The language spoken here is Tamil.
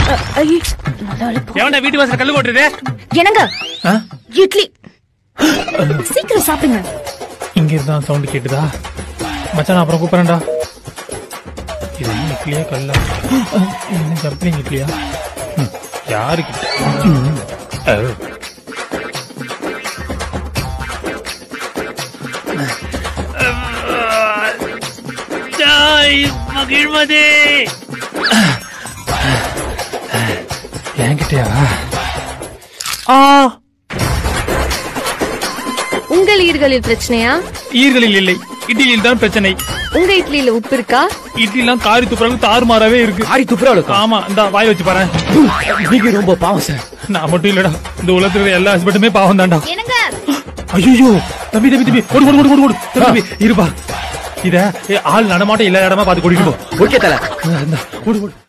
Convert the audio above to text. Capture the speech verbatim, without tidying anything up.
எவன்டா வீட்டு வாசல்ல கல்லு போட்டுருது? என்னங்க இட்லி சீக்கிரம் சாப்பிடுங்க. இங்க இருந்தா சவுண்ட் கேட்டுதா? மச்சான் அப்புறம் கூப்பிடுறேன்டா. இது இட்லியா கல்லா? என்ன ஜம்பிங் இட்லியா? யாருக்கு மகிழ்மதி என்கிட்டயா? உங்கள் ஈர்களில் பிரச்சனையா? ஈர்களில் இல்லை, இட்லியில் தான் பிரச்சனை. உங்க இட்லியில உப்பு இருக்கா? இட்லி எல்லாம் காரி துப்புறாலும் தாறுமாறாவே இருக்கு. காரி துப்புறாளுக்கு? ஆமா, இந்த வாய் வச்சு பாரு. நீங்க ரொம்ப பாவம் சார். நான் மட்டும் இல்லடா, இந்த உலகத்துல எல்லா ஹஸ்பண்டுமே பாவம் தான்டா. ஐயோ தம்பி தம்பி தம்பி ஓடு ஓடு ஓடு ஓடு தம்பி இருப்பா. இத ஆள் நடமாட்டம் எல்லா இடமா பாத்து கூட்டிட்டு போ. ஓகே தல. ஓடு ஓடு.